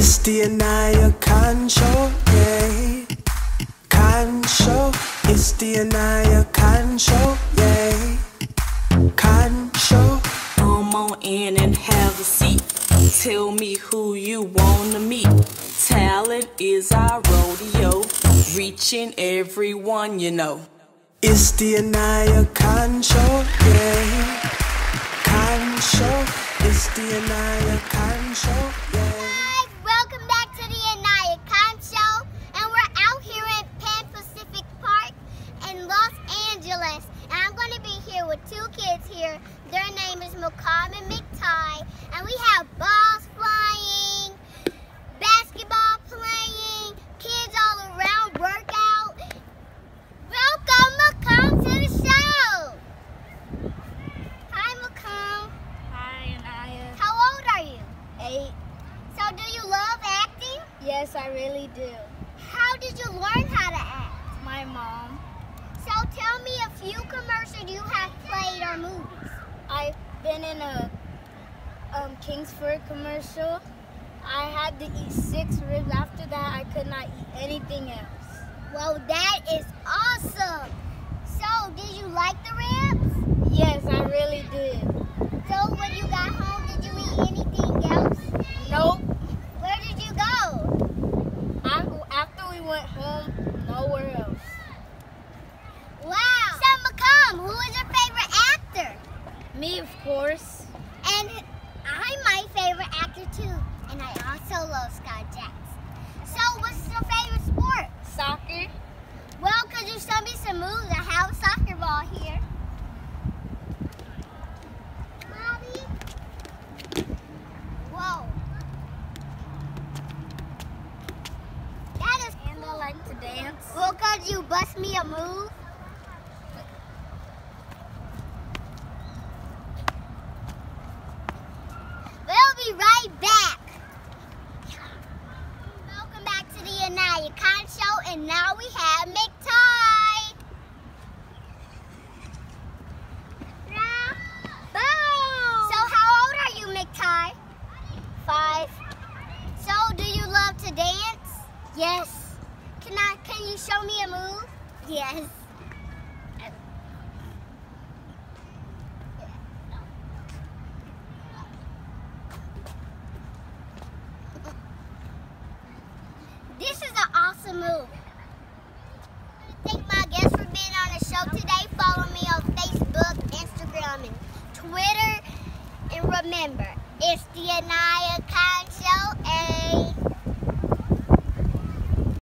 It's the Aniyah Khan Show, yeah. Khan Show. It's the Aniyah Khan Show, yeah. Khan Show. Come on in and have a seat. Tell me who you wanna meet. Talent is our rodeo, reaching everyone you know. It's the Aniyah Khan Show, yeah. Khan Show. It's the Aniyah Khan Show, yeah. Guys, welcome back to the Aniyah Khan Show, and we're out here at Pan Pacific Park in Los Angeles. And I'm going to be here with two kids here. Their name is Makam and McTy, and we have balls flying, basketball playing, kids all around, workout. Welcome, Makam, to the show. Hi, Makam. Hi, Aniyah. How old are you? 8. So do you love acting? Yes, I really do. How did you learn how to act? My mom. So tell me a few commercials you have played or movies. I've been in a Kingsford commercial. I had to eat 6 ribs. After that, I could not eat anything else. Well, that is awesome. So did you like the ribs? Yes, I really did. So when you got home, did you eat anything else? Nope. Where did you go? After we went home, nowhere else. Wow. So Makam, who is your favorite actor? Me, of course. And I'm my favorite actor too. And I also love Scott Jackson. So what's your favorite sport? Soccer. Well, could you show me some moves? I have a soccer ball here. Bobby. Whoa. That is And I like to dance. well, could you bust me a move? We'll be right back. Welcome back to the Aniyah Khan Show, and now we have McTy. Boom! So how old are you, McTy? 5. So do you love to dance? Yes. Can you show me a move? Yes. This is an awesome move. Thank my guests for being on the show today. Follow me on Facebook, Instagram, and Twitter. And remember, it's the Aniyah Khan Show.